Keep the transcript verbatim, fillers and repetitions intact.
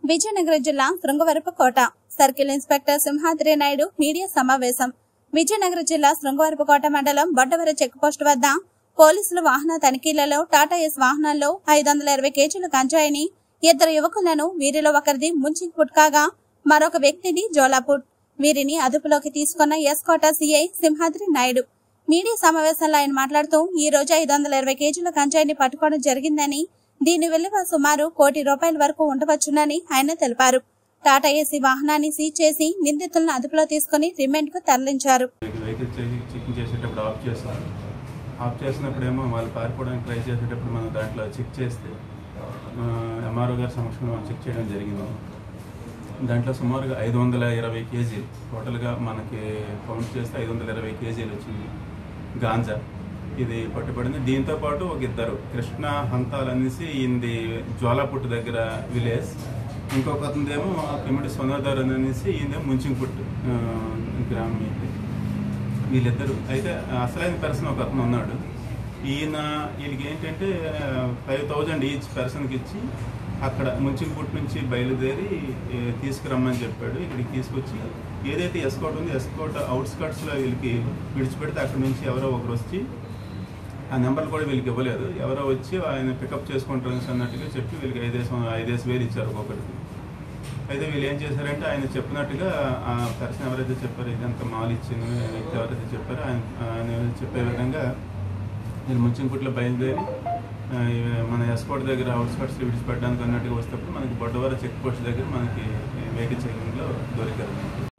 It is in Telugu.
విజయనగరం జిల్లా Srungavarapukota circle inspector Simhadri Naidu media సమావేశం. విజయనగరం జిల్లా శృంగవరపుకోట మండలం బొడ్డవర చెక్ పోస్ట్ వద్ద పోలీసులు వాహన తనిఖీలలో టాటా ఎస్ వాహనాల్లో ఐదు వందల ఇరవై కేజీల గంజాయిని ఇద్దరు యువకులను వీరిలో ఒకరిది ముంచింగ్పుట్ కాగా మరొక వ్యక్తిది జోలాపుట్ వీరిని అదుపులోకి తీసుకున్న S Kota CI Simhadri Naidu. Media సమావేశంలో ఆయన మాట్లాడుతూ ఈ రోజు ఐదు వందల ఇరవై కేజీల గంజాయిని పట్టుకోవడం జరిగిందని, దీని విలువ సుమారు కోటి రూపాయల వరకు ఉండవచ్చునని ఆయన తెలిపారు. టాటా ఏసీ వాహనాన్ని సీజ్ చేసి నిందితులను అదుపులో తీసుకుని రిమాండ్ కు తరలించారు. ఆఫ్ చేసినప్పుడేమో వాళ్ళు పారిపోవడానికి ట్రై చేసేటప్పుడు మనం దాంట్లో చెక్ చేస్తే ఎంఆర్ఓ గారి సమక్షంలో చెక్ చేయడం జరిగింది. దాంట్లో సుమారుగా ఐదు వందల ఇరవై కేజీలు టోటల్గా మనకి కౌంట్ చేస్తే ఐదు వందల ఇరవై కేజీలు వచ్చింది గాంజా. ఇది పట్టుబడింది. దీంతో పాటు ఒక ఇద్దరు కృష్ణ హంతాల్ అనేసి ఇది జ్వాలాపుట్టు దగ్గర విలేజ్, ఇంకొక అతనిదేమో కిమిడి సొనోదర్ అనేసి ఈయన ముంచింగ్పుట్ గ్రామం. ఇది వీళ్ళిద్దరు అయితే అసలైన పర్సన్ ఒక అతను ఉన్నాడు. ఈయన వీళ్ళకి ఏంటంటే ఫైవ్ థౌజండ్ ఈచ్ పర్సన్కి ఇచ్చి అక్కడ ముంచింగ్పుట్ నుంచి బయలుదేరి తీసుకురమ్మని చెప్పాడు. ఇక్కడికి తీసుకొచ్చి ఏదైతే ఎస్కోట్ ఉందో ఎస్కోట్ అవుట్స్కట్స్లో వీళ్ళకి విడిచిపెడితే అక్కడ నుంచి ఎవరో ఒకరు వచ్చి ఆ నెంబర్లు కూడా వీళ్ళకి ఇవ్వలేదు, ఎవరో వచ్చి ఆయన పికప్ చేసుకుంటారు అన్నట్టుగా చెప్పి వీళ్ళకి ఐదేసం ఐదేసి వేలు ఇచ్చారు ఒక్కొక్కటికి. అయితే వీళ్ళు ఏం చేశారంటే ఆయన చెప్పినట్టుగా ఆ పర్సన్ ఎవరైతే చెప్పారో ఇదంతా మాల్ ఇచ్చింది వ్యక్తి ఎవరైతే చెప్పారో ఆయన ఆయన చెప్పే విధంగా వీళ్ళు ముంచింగ్పుట్లో బయలుదేరి మన ఎస్కోట్ దగ్గర అవుట్స్కట్స్ విడిచిపెట్టడానికి అన్నట్టుగా వస్తేప్పుడు మనకి బొడ్డవర చెక్ పోస్ట్ దగ్గర మనకి వెహికల్ చెకింగ్లో దొరికారు.